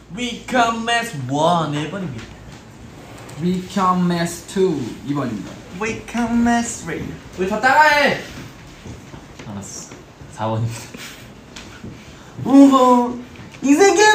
We come as one 1번입니다. We come as two 2번입니다. We come as three. 우리 다 따라해. 알았어. 4번입니다. 우와 이 세계